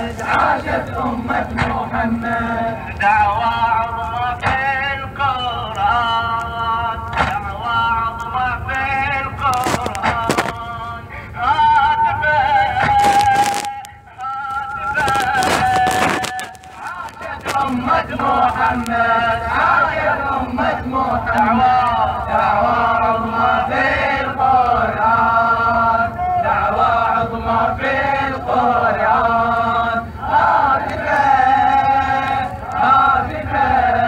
عاشت أمة محمد. دعوة عظمى في القرآن، دعوة عظمى في القرآن، هاتفة عاشت أمة محمد، عاشت أمة محمد. دعوة عظمى في القرآن، دعوة عظمى في القرآن، هاتفة هاتفة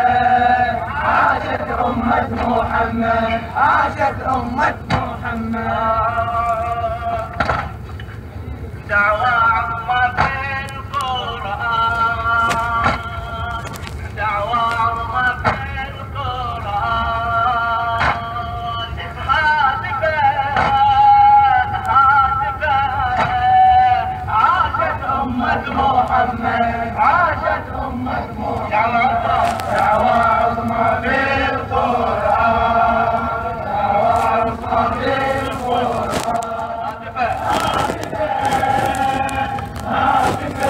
عاشت أمة محمد، عاشت أمة محمد. دعوة عظمى في القرآن، دعوة عظمى في القرآن، هاتفة هاتفة عاشت أمة محمد، عاشت أمة محمد. دعوة عظمى في القرآن، دعوة عظمى في القرآن، هاتفة هاتفة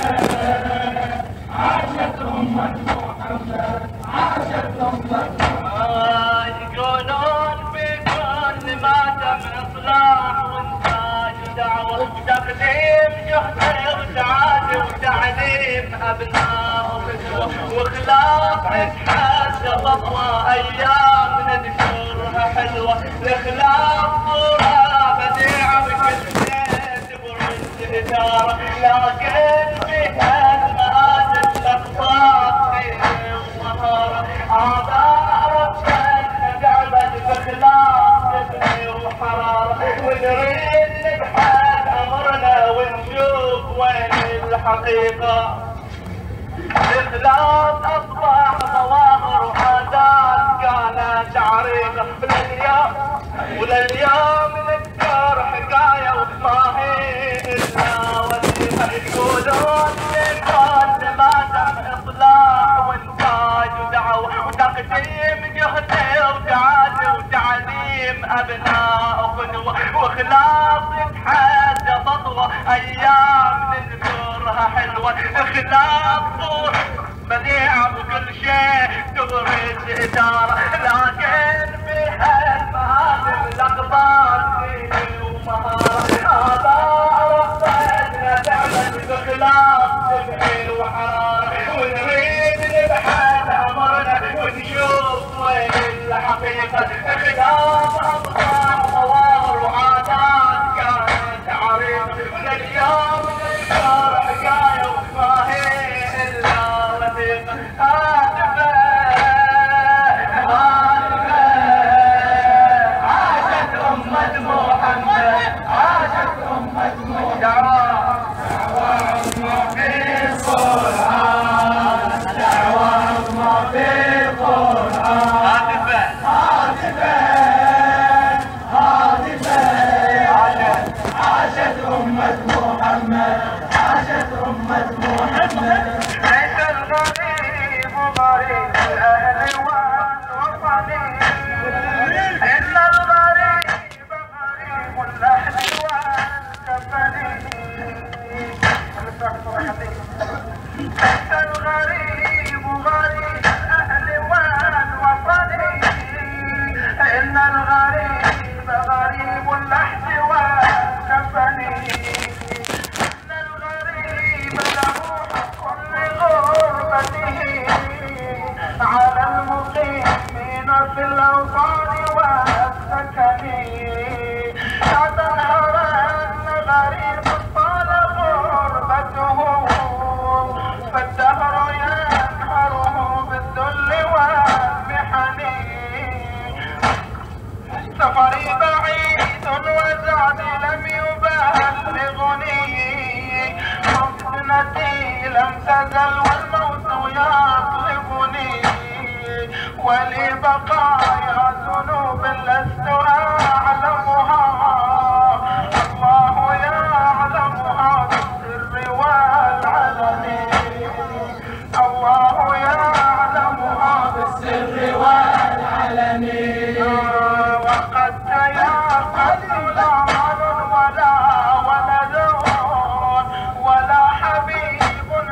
عاشت أمة محمد، عاشت أمة محمد. يقولون في كل ما تم إصلاح وإنتاج دعوة وتقديم جهد وسعادة وتعليم أبناء وخلاف عزة خطوة أيام نذكرها حلوة، الخلاف صورة بديعة بكل بيت برز إدارة، لكن فيها المآسف الأقصاء خير ومهارة، أعضاء ربنا تعبد بخلاف تبني وحرارة، ونريد نبحث أمرنا ونشوف وين الحقيقة. الإخلاص أصبح ظواهر وعادات كانت عريقة، ولليوم نذكر حكاية وما هي إلا وثيقة. يقولون من كل ما تم إصلاح وإنتاج ودعوة وتقديم جهد وتعالي وتعليم أبناء وقدوة، وخلاص يتحدى خطوة أيام نذكرها حلوة، خلاص صور بديعة بكل شيء تبرز إدارة، لكن فيها المآسف الأقدار فيه ومهارة، آباء ربنا تعمل بخلاف تبعي وحرارة، ونريد نبحث أمرنا ونشوف وين الحقيقة. خلاف أبطال ظواهر وعادات كانت عريقة، ولليوم نذكر حكاية وما هي إلا وثيقة. هاتفة هاتفة عاشت أمة محمد، عاشت أمة محمد. دعوة عظمى في القرآن، دعوة عظمى في القرآن، هاتفة هاتفة هاتفة عاشت أمة محمد، عاشت أمة محمد. ليس الغريب غريب الأهل والوطن، إن الغريب غريب الأهل والكفن. ليس الغريب غريب الأهل والوطن، إن الغريب غريب اللحد والكفن. إن الغريب له حق لغربته على المقيمين في الأوطان والسكن. لا تنهرن غريب طال غربته، فالدهر ينهره بالذل والمحن. سفري بعيد وزادي لم يبلغني، مفتنتي لم تزل والموت يطلبني، ولي بقايا ذنوب لست أعلمها، الله يعلمها بالسر والعلن، الله يعلمها بالسر والعلن. وقد تيقظت لا مال ولا ولد ولا حبيب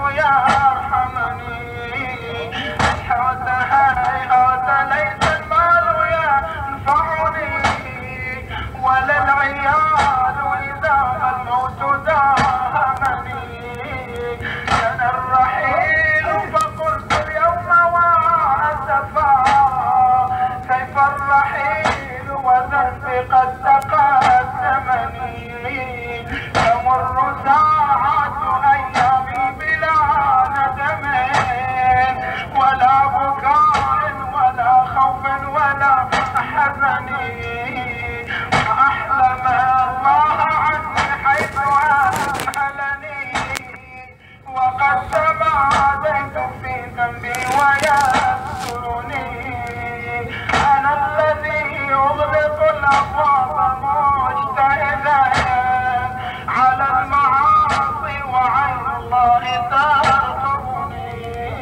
يرحمني هيهات هيهات ليس المال ينفعني ولا العيال إذا الموت داهمني كان الرحيل فقلت اليوم وأسفا كيف الرحيل وذنبي قد تقدمني تمر ساعات أيامي بلا ندم ولا بكاء ولا خوف ولا حزن وأحلم الله عني حيث أمهلني وقد تماديت في ذنبي ويسترني أنا الذي يغلق الأبواب مجتهدا على المعاصي وعين الله ترقبني.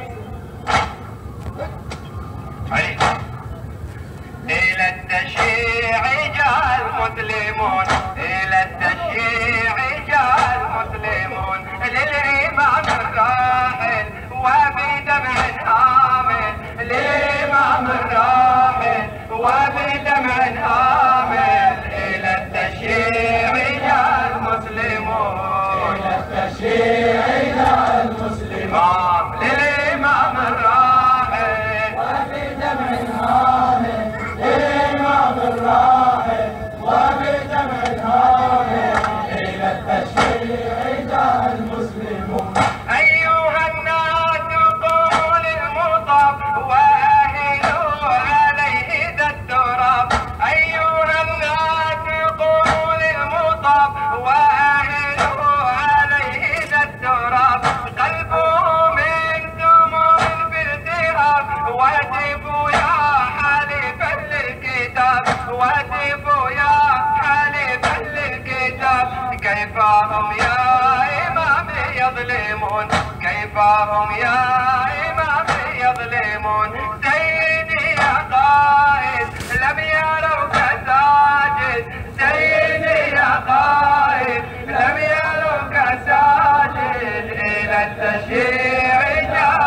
إلى التشييع جاء المسلمون إلى التشييع جاء المسلمون للإمام الراحل وبدمع هامل للإمام الراحل وبدمع هامل إلى التشييع جاء المسلمون إلى التشييع جاء المسلمون للإمام الراحل وبدمع هامل للإمام الراحل وبدمع هامل إلى التشييع جاء المسلمون. أيها الناس قول المطاب وأهلوا عليه ذا التراب أيها الناس قول المطاب وأهلوا عليه ذا التراب قلبه من دموع بالتهاب واتف يا حليفا للكتاب واتف يا حليفا للكتاب كيف هم يا إمام يظلمون كيف هم يا إمام يظلمون سيدي يا قائد لم يروك ساجد سيدي يا قائد لم يروك ساجد إلى التشييع جاء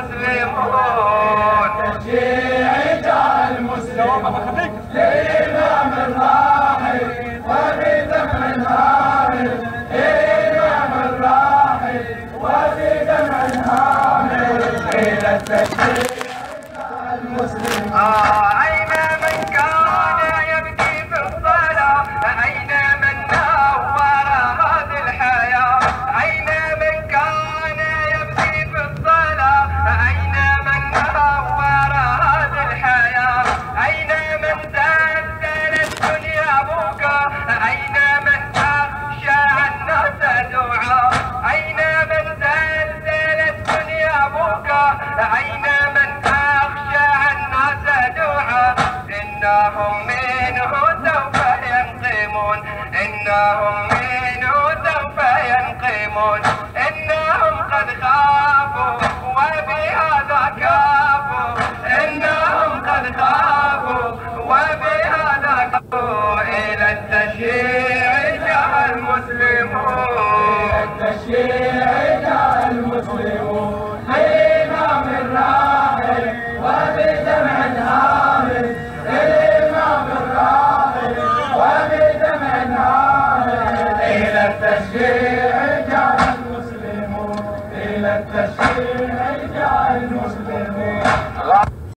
المسلمون التشييع جاء المسلمون للإمام الراحل وبدمع هامل للإمام الراحل وبدمع هامل إلى التشييع جاء المسلمون. أين من كان يبكي في الصلاة أين من نور هذه الحياة أين من كان يبكي في الصلاة أين من نور هذه الحياة أين من زلزل الدنيا بكى أين من أخشى الناس دعاء أين من زلزل الدنيا بكى أين من أخشى الناس دعاء إنهم منه سوف ينقمون إنهم منه سوف ينقمون إنهم قد خافوا وبهذا كافوا إنهم قد خافوا وبهذا كافوا إلى التشييع جاء المسلمون التشييع جاء المسلمون للإمام الراحل وبدمع هامل للإمام الراحل وبدمع هامل إلى التشييع جاء المسلمون إلى التشييع جاء المسلمون